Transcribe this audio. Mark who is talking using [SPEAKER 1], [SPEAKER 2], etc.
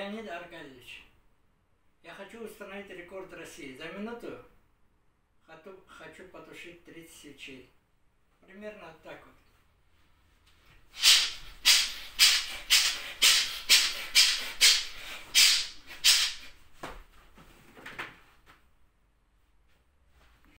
[SPEAKER 1] Леонид Аркадьевич, я хочу установить рекорд России. За минуту хочу потушить 30 свечей. Примерно так вот.